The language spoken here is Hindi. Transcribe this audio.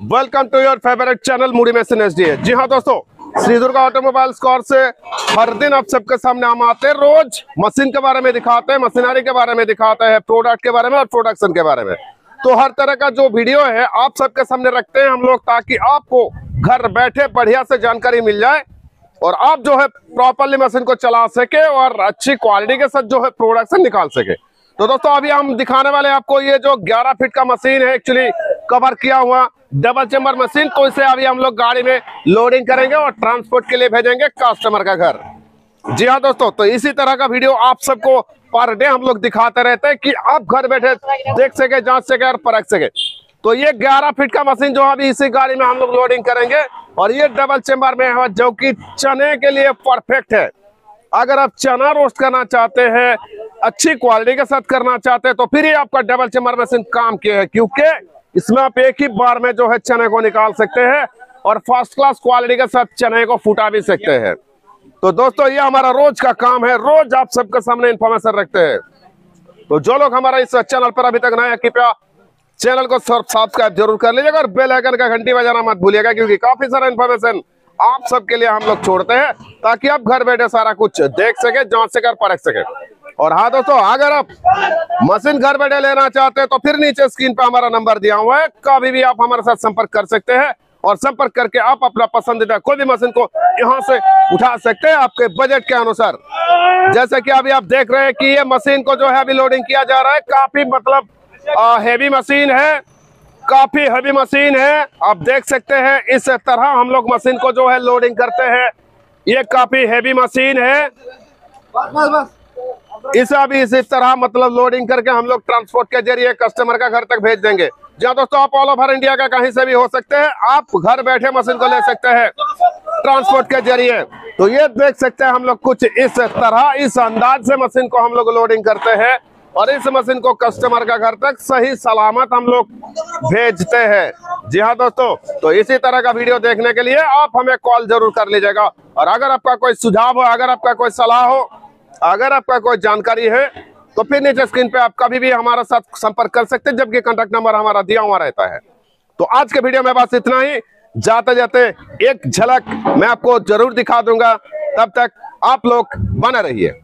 Welcome to your favourite channel मूडी मैसन एसडीए। जी हाँ दोस्तों, श्री दुर्गा ऑटोमोबाइल्स कॉर से हर दिन आप सबके सामने हम आते हैं। रोज मशीन के बारे में दिखाते हैं, मशीनरी के बारे में दिखाते हैं, प्रोडक्ट के बारे में और प्रोडक्शन के बारे में। तो हर तरह का जो वीडियो है आप सबके सामने रखते हैं हम लोग, ताकि आपको घर बैठे बढ़िया से जानकारी मिल जाए और आप जो है प्रॉपरली मशीन को चला सके और अच्छी क्वालिटी के साथ जो है प्रोडक्शन निकाल सके। तो दोस्तों अभी हम दिखाने वाले हैं आपको ये जो 11 फीट का मशीन है, एक्चुअली कवर किया हुआ डबल चेम्बर मशीन। तो इसे अभी हम लोग गाड़ी में लोडिंग करेंगे और ट्रांसपोर्ट के लिए भेजेंगे कस्टमर का घर। जी हाँ दोस्तों, तो इसी तरह का वीडियो आप सबको पर डे हम लोग दिखाते रहते हैं कि आप घर बैठे देख सके, जांच सके और परख सके। तो ये 11 फीट का मशीन जो अभी इसी गाड़ी में हम लोग लोडिंग करेंगे और ये डबल चेम्बर में है, जो कि चने के लिए परफेक्ट है। अगर आप चना रोस्ट करना चाहते हैं, अच्छी क्वालिटी के साथ करना चाहते हैं, तो फिर ये आपका डबल चेम्बर मशीन काम किया है, क्योंकि इसमें आप एक ही बार में जो है चने को निकाल सकते हैं और फर्स्ट क्लास क्वालिटी के साथ चने को फुटा भी सकते हैं। तो दोस्तों ये हमारा रोज का काम है, रोज आप सबके सामने इंफॉर्मेशन रखते हैं। तो जो लोग हमारा इस चैनल पर अभी तक नए हैं, कृपया चैनल को सब्सक्राइब जरूर कर लीजिएगा और बेल आइकन का घंटी बजाना मत भूलिएगा, क्योंकि काफी सारा इंफॉर्मेशन आप सबके लिए हम लोग छोड़ते हैं, ताकि आप घर बैठे सारा कुछ देख सके, जांच सके और परख सके। और हाँ दोस्तों, अगर आप मशीन घर बैठे लेना चाहते हैं तो फिर नीचे स्क्रीन पे हमारा नंबर दिया हुआ है, कभी भी आप हमारे साथ संपर्क कर सकते हैं और संपर्क करके आप अपना पसंदीदा कोई भी मशीन को यहाँ से उठा सकते हैं आपके बजट के अनुसार। जैसे कि अभी आप देख रहे हैं कि ये मशीन को जो है अभी लोडिंग किया जा रहा है। काफी मतलब हेवी मशीन है, काफी हेवी मशीन है। आप देख सकते हैं इस तरह हम लोग मशीन को जो है लोडिंग करते हैं। ये काफी हेवी मशीन है। इसे अभी इसी तरह मतलब लोडिंग करके हम लोग ट्रांसपोर्ट के जरिए कस्टमर का घर तक भेज देंगे। जहाँ दोस्तों आप ऑल ओवर इंडिया का कहीं से भी हो सकते हैं, आप घर बैठे मशीन को ले सकते हैं ट्रांसपोर्ट के जरिए। तो ये देख सकते हैं हम लोग कुछ इस तरह, इस अंदाज से मशीन को हम लोग लोडिंग करते हैं और इस मशीन को कस्टमर का घर तक सही सलामत हम लोग भेजते हैं। जी हाँ दोस्तों, तो इसी तरह का वीडियो देखने के लिए आप हमें कॉल जरूर कर लीजिएगा। और अगर आपका कोई सुझाव हो, अगर आपका कोई सलाह हो, अगर आपका कोई जानकारी है, तो फिर नीचे स्क्रीन पे आप कभी भी हमारे साथ संपर्क कर सकते हैं, जबकि कांटेक्ट नंबर हमारा दिया हुआ रहता है। तो आज के वीडियो में बस इतना ही। जाते जाते एक झलक मैं आपको जरूर दिखा दूंगा, तब तक आप लोग बने रहिए।